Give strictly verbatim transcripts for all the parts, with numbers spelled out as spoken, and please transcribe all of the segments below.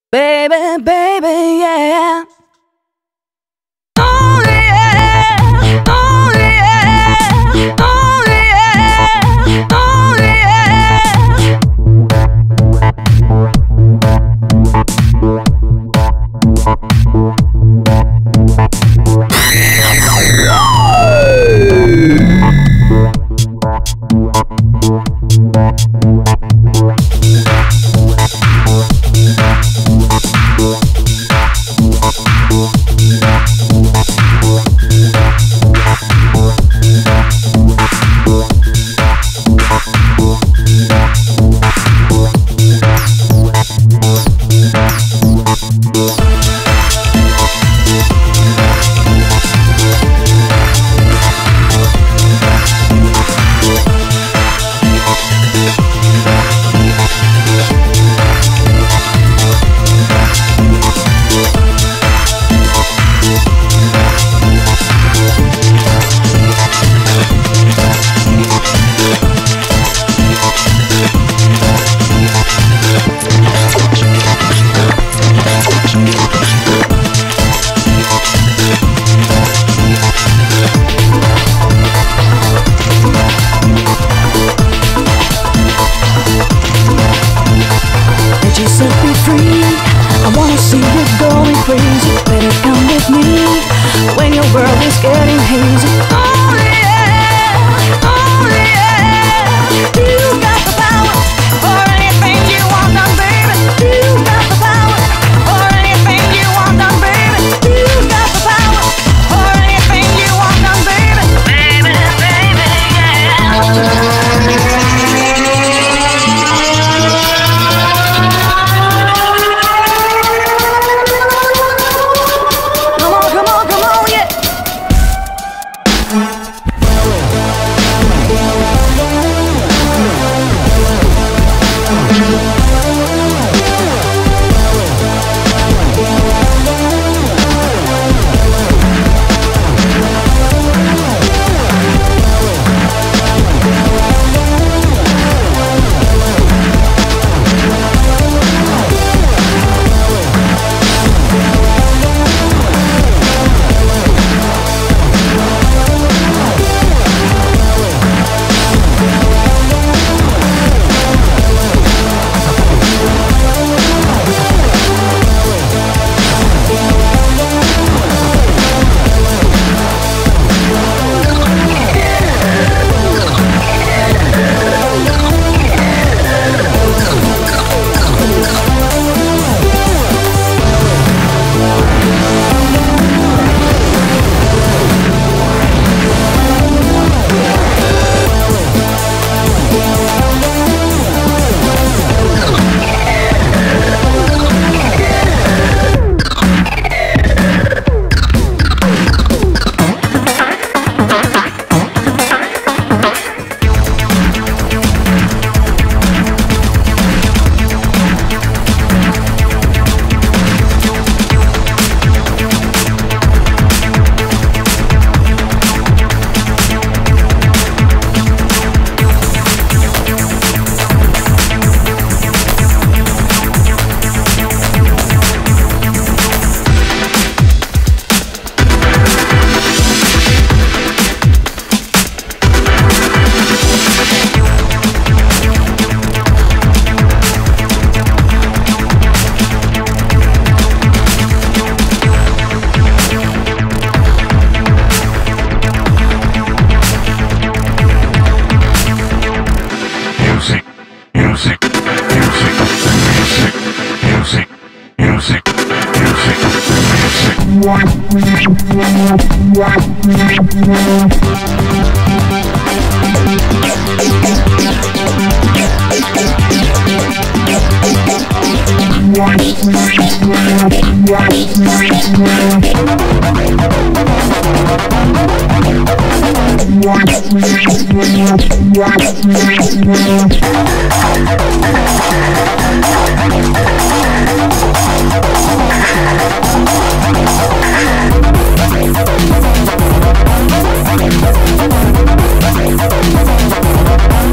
Baby, baby, yeah. Oh yeah, oh yeah, oh yeah, oh yeah. She set me free. I wanna see you going crazy. Better come with me when your world is getting hazy. Oh yeah, oh yeah. You got the power for anything you want done, baby. You got the power for anything you want done, baby. You got the power for anything you want done, baby. Baby, baby, yeah.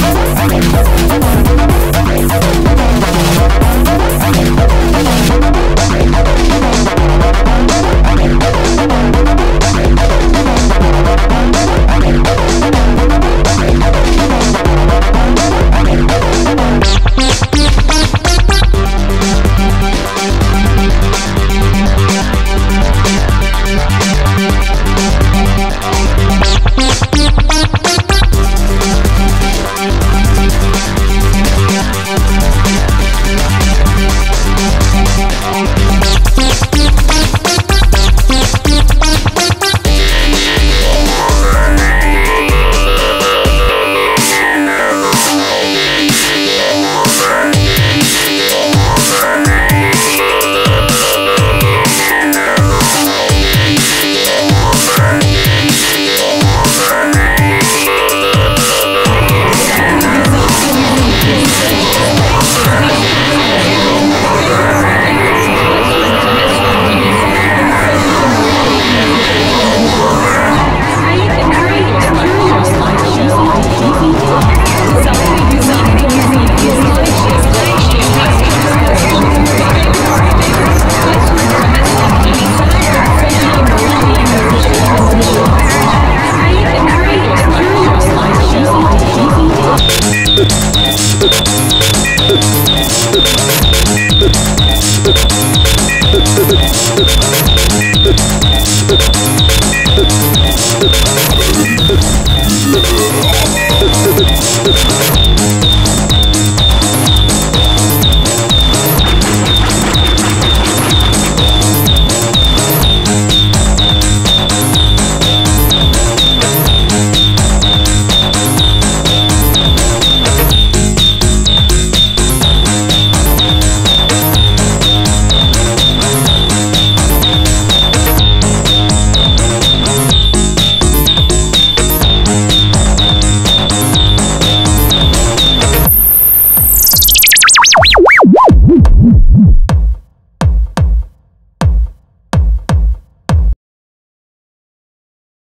We'll be right back. We'll be right back.